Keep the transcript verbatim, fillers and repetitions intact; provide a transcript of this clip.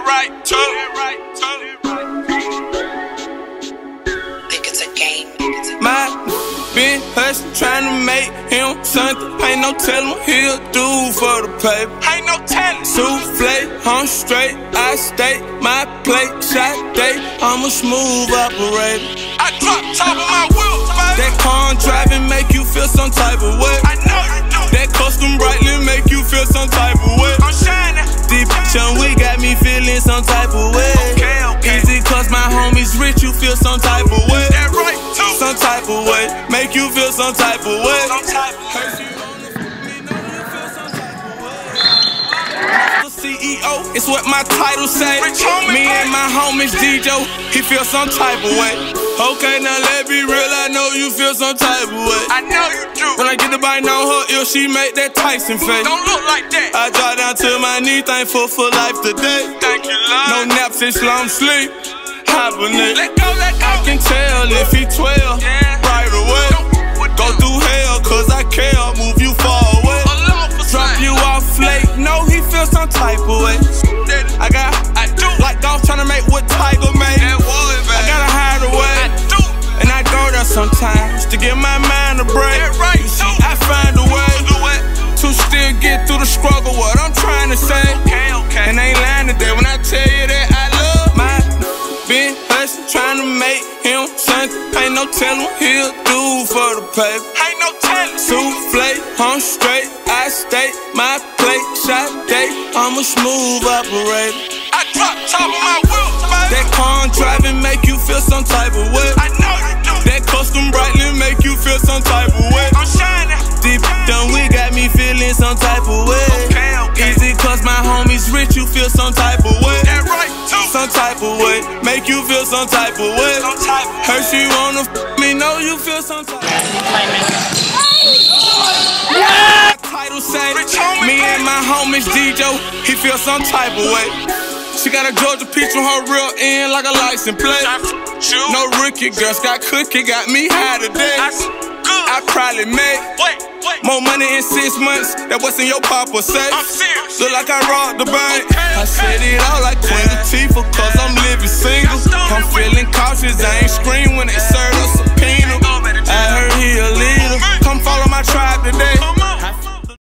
right, too. That right, too. Think it's a game. My been hustling, trying to make him something. Ain't no telling what he'll do for the paper. Ain't no telling. Souffle, I'm straight, I stay, my plate, shot day. I'm a smooth operator. I drop top of my wheels, baby. That car driving make you feel some type of way. I know you do. That custom brightly make you feel some type of way. I'm shining. Deep chum, we got me feeling some type of way. Okay, okay. Easy cause my homies rich, you feel some type of way. That right, too. Some type of way, make you feel some type of way. Some type of way. C E O, it's what my title say. Me and my homies D J, he feel some type of way. Okay, now let be real, I know you feel some type of way. I know you do. When I get the bite on her ear, she make that Tyson face. Don't look like that. I drop down to my knee, thankful for life today. Thank you, Lord. No naps and slum sleep, hibernate. Let go, let go. I can tell if he twelve, Yeah. right away. Go through hell, cause I care, move you far away. Drop you off late, no, he feel some type of way. I got, I do. like golf tryna make what Tiger made. That was, I baby. gotta hide away, I do. and I go there sometimes to give my mind a break. That right, too. I find a way Do it. to still get through the struggle. What I'm trying to say, Okay, okay. and I ain't lying today when I tell you that I love my been hustling, trying to make him something. Ain't no telling what he'll do for the paper. Ain't no telling. Souffle, I'm straight, I stay, my plate, shot day. I'm a smooth operator. I drop top of my wheels, baby. That car driving make you feel some type of way. I know you do. That custom brightly make you feel some type of way. I'm shining. Deep down, we got me feeling some type of way. Okay, okay. Easy cause my homies rich, you feel some type of way. That right, too. Some type of way, make you feel some type of way. Some type of Her she wanna f me, know you feel some type of way. Title say, me and my homies D J, he feel some type of way. She got a Georgia peach on her real end like a license plate. No rookie, girl, got cookie, got me high today. I probably made Wait, wait. more money in six months than what's in your papa safe. I'm serious. Look like I robbed the bank. Okay, I said it all like Queen Latifah, cause I'm living single. I'm feeling cautious, I ain't scream when they serve a subpoena. I heard he a leader. Come follow my tribe today. Come on.